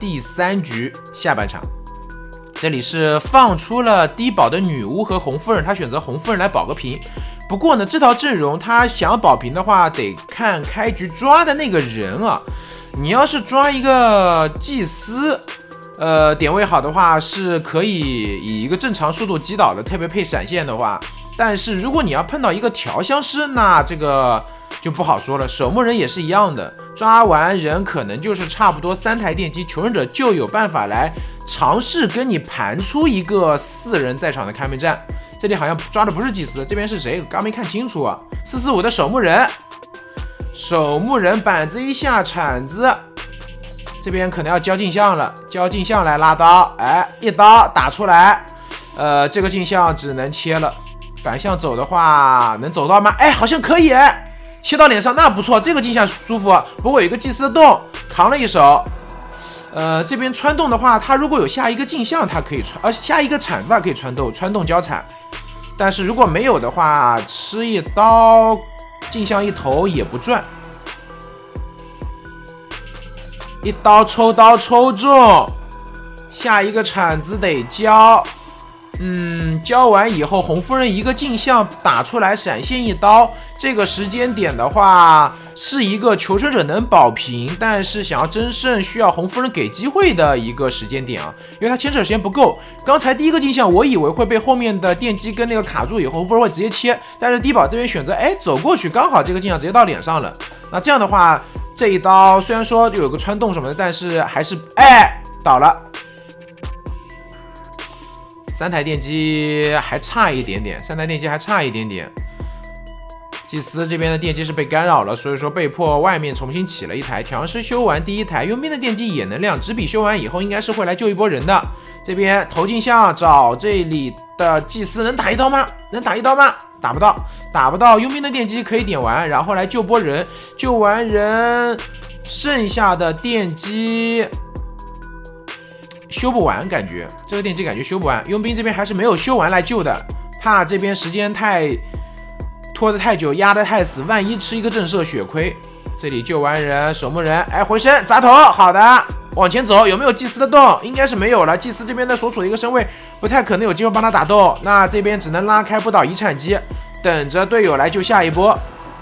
第3局下半场。这里是放出了低保的女巫和红夫人，他选择红夫人来保个平。不过呢，这套阵容他想要保平的话，得看开局抓的那个人啊。你要是抓一个祭司，点位好的话是可以以一个正常速度击倒的，特别配闪现的话。但是如果你要碰到一个调香师，那这个就不好说了。守墓人也是一样的，抓完人可能就是差不多3台电机，求生者就有办法来尝试跟你盘出一个4人在场的开门战。这里好像抓的不是祭司，这边是谁？刚没看清楚啊。445的守墓人，守墓人板子一下，铲子，这边可能要交镜像了，交镜像来拉刀，哎，一刀打出来，这个镜像只能切了。反向走的话，能走到吗？哎，好像可以，切到脸上，那不错，这个镜像舒服。不过有一个祭司的洞，扛了一手。这边穿洞的话，他如果有下一个镜像，他可以穿，下一个铲子他可以穿洞交铲。但是如果没有的话，吃一刀，镜像一头也不赚。一刀抽中，下一个铲子得交。交完以后，红夫人一个镜像打出来，闪现一刀。这个时间点的话，是一个求生者能保平，但是想要争胜需要红夫人给机会的一个时间点啊，因为他牵扯时间不够。刚才第一个镜像，我以为会被后面的电击跟那个卡住以后，红夫人会直接切，但是低保这边选择走过去，刚好这个镜像直接到脸上了。那这样的话，这一刀虽然说有个穿洞什么的，但是还是倒了。3台电机还差一点点，祭司这边的电机是被干扰了，所以说被迫外面重新起了一台。调香师修完第1台，佣兵的电机也能亮，纸笔修完以后应该是会来救一波人的。这边投镜像找这里的祭司，能打一刀吗？打不到。佣兵的电机可以点完，然后来救波人，救完人剩下的电机修不完，感觉这个电机修不完，佣兵这边还是没有修完来救的，怕这边时间拖得太久，压得太死，万一吃一个震慑血亏。这里救完人，守墓人，回身砸头，好的，往前走，有没有祭司的洞？应该是没有了，祭司这边的所处的一个身位不太可能有机会帮他打洞，那这边只能拉开不倒遗产机，等着队友来救下一波。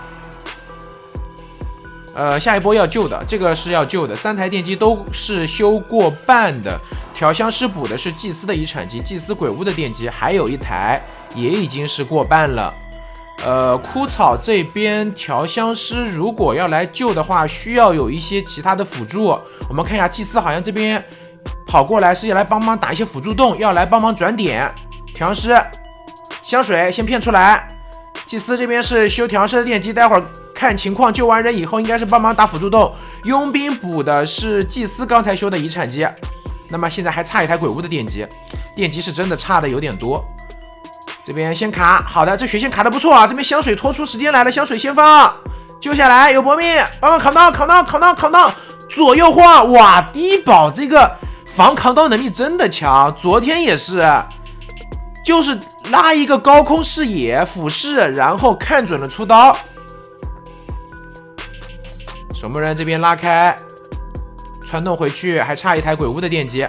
下一波要救的，这个是要救的，3台电机都是修过半的。调香师补的是祭司的遗产机，祭司鬼屋的电机，还有1台也已经是过半了。枯草这边调香师如果要来救的话，需要有一些其他的辅助。我们看一下，祭司好像这边跑过来是要来帮忙打一些辅助洞，要来帮忙转点。调香师香水先骗出来，祭司这边是修调香师的电机，待会儿看情况救完人以后应该是帮忙打辅助洞。佣兵补的是祭司刚才修的遗产机，那么现在还差1台鬼屋的电机，电机是真的差的有点多。这边先卡，好的，这血线卡的不错啊，这边香水拖出时间来了，香水先放，救下来，有搏命，帮忙扛刀，左右晃，哇，低保这个防扛刀能力真的强，昨天也是，就是拉一个高空视野俯视，然后看准了出刀。守墓人这边拉开，穿洞回去，还差1台鬼屋的电机。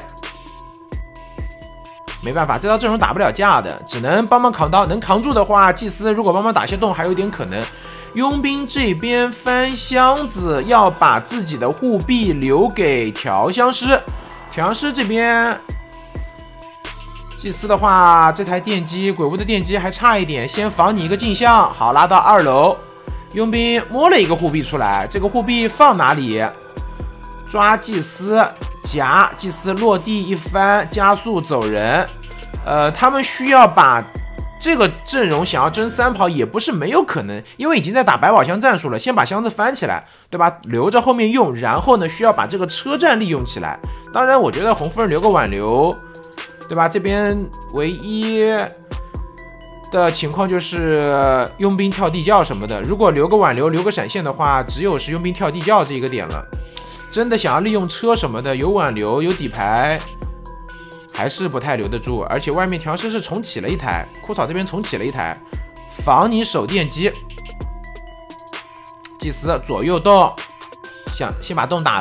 没办法，这套阵容打不了架的，只能帮忙扛刀。能扛住的话，祭司如果帮忙打些洞，还有点可能。佣兵这边翻箱子，要把自己的护臂留给调香师。调香师这边，祭司的话，这台电机鬼屋的电机还差一点，先防你一个镜像，好，拉到2楼。佣兵摸了一个护臂出来，这个护臂放哪里？抓祭司。夹祭司落地一翻，加速走人。他们需要把这个阵容想要争3跑也不是没有可能，因为已经在打百宝箱战术了，先把箱子翻起来，对吧？留着后面用，然后呢需要把这个车站利用起来。当然，我觉得红夫人留个挽留，对吧？这边唯一的情况就是佣兵跳地窖什么的，如果留个挽留，留个闪现的话，只有是佣兵跳地窖这一个点了。真的想要利用车什么的，有挽留有底牌，还是不太留得住。而且外面调试是重启了1台，枯草这边重启了1台，防你手电机。祭司左右动，先把洞打了，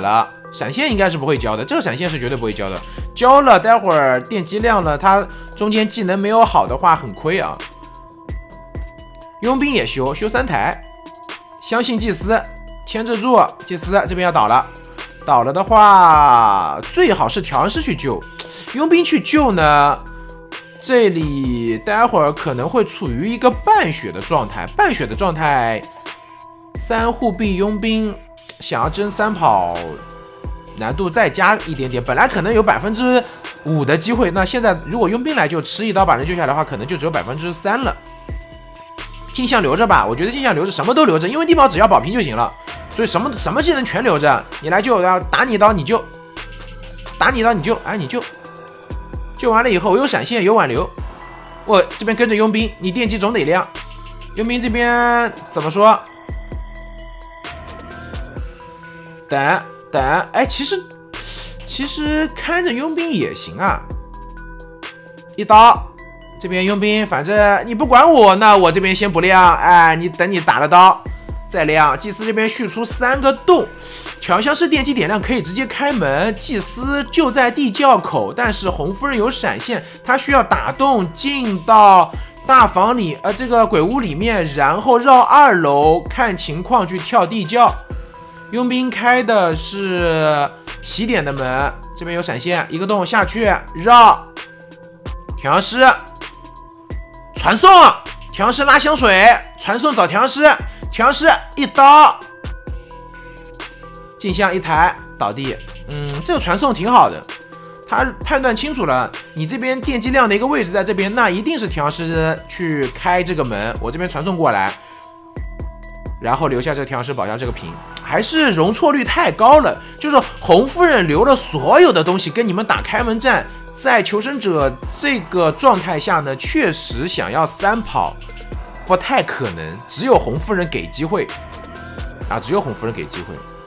闪现应该是不会交的，这个闪现是绝对不会交的。交了，待会儿电击亮了，他中间技能没有好的话很亏啊。佣兵也修3台，相信祭司牵制住祭司，这边要倒了。倒了的话，最好是调香师去救，佣兵去救呢。这里待会儿可能会处于一个半血的状态，半血的状态，3护臂佣兵想要争3跑。难度再加一点点，本来可能有5%的机会，那现在如果佣兵来就吃一刀把人救下来的话，可能就只有3%了。镜像留着吧，我觉得镜像留着，什么都留着，因为低保只要保平就行了，所以什么技能全留着。你来救，要打你一刀你就，打你一刀你就，哎你就，救完了以后有闪现有挽留，我这边跟着佣兵，你电击总得亮。佣兵这边怎么说？等，哎，其实看着佣兵也行啊，一刀，这边佣兵反正你不管我，那我这边先不亮，哎，你等你打了刀再亮。祭司这边续出3个洞，调香师电击点亮可以直接开门，祭司就在地窖口，但是红夫人有闪现，他需要打洞进到大房里，这个鬼屋里面，然后绕2楼看情况去跳地窖。佣兵开的是起点的门，这边有闪现，一个洞下去绕。调香师传送，调香师拉香水，传送找调香师，调香师一刀，镜像1台倒地。这个传送挺好的，他判断清楚了，你这边电击亮的一个位置在这边，那一定是调香师去开这个门，我这边传送过来，然后留下这个调香师保下这个屏。还是容错率太高了，就是红夫人留了所有的东西跟你们打开门战，在求生者这个状态下呢，确实想要3跑不太可能，只有红夫人给机会啊，只有红夫人给机会。